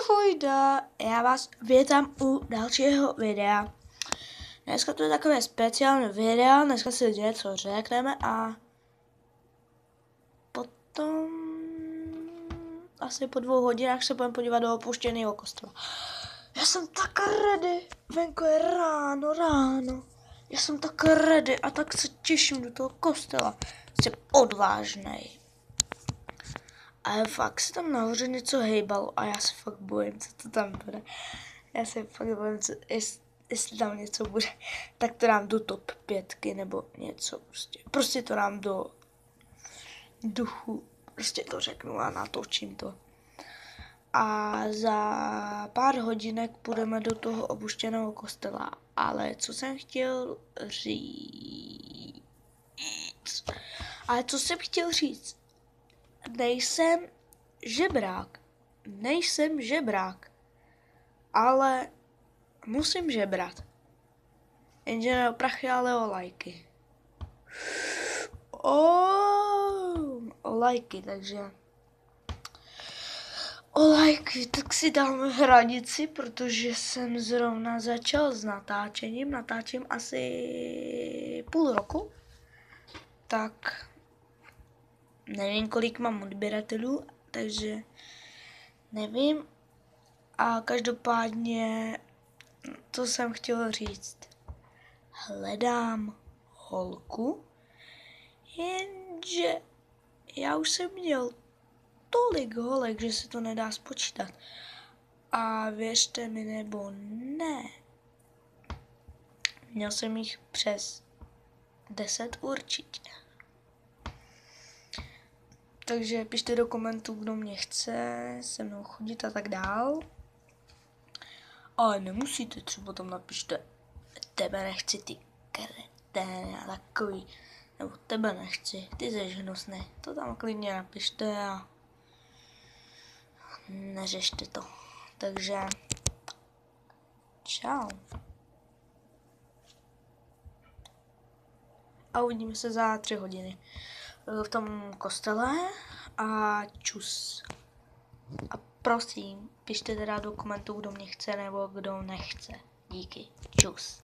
Ahojda, já vás vítám u dalšího videa. Dneska to je takové speciální video, dneska si něco řekneme a potom asi po 2 hodinách se budeme podívat do opuštěného kostela. Já jsem tak ready, venku je ráno. Já jsem tak ready a tak se těším do toho kostela. Jsem odvážnej. Ale fakt se tam nahoře něco hejbalo a já se fakt bojím, co to tam bude. Já se fakt bojím, jestli tam něco bude, tak to dám do top 5 nebo něco prostě. Prostě to dám do duchu, prostě to řeknu a natočím to. A za pár hodinek půjdeme do toho opuštěného kostela. Ale co jsem chtěl říct? Nejsem žebrák, ale musím žebrat. Jenže ne o prachy, ale o lajky. O lajky, takže o lajky, tak si dám hranici, protože jsem zrovna začal s natáčením. Natáčím asi půl roku, tak nevím, kolik mám odběratelů, takže nevím. A každopádně, to jsem chtěl říct. Hledám holku, jenže já už jsem měl tolik holek, že se to nedá spočítat. A věřte mi nebo ne, měl jsem jich přes 10 určitě. Takže pište do komentů, kdo mě chce se mnou chodit a tak dál. Ale nemusíte, třeba tam napište tebe nechci, ty kreténe a takový. Nebo tebe nechci, ty jsi hnusný. To tam klidně napište a neřešte to. Takže čau. A uvidíme se za 3 hodiny v tom kostele a čus. A prosím, pište teda do komentů, kdo mě chce nebo kdo nechce. Díky. Čus.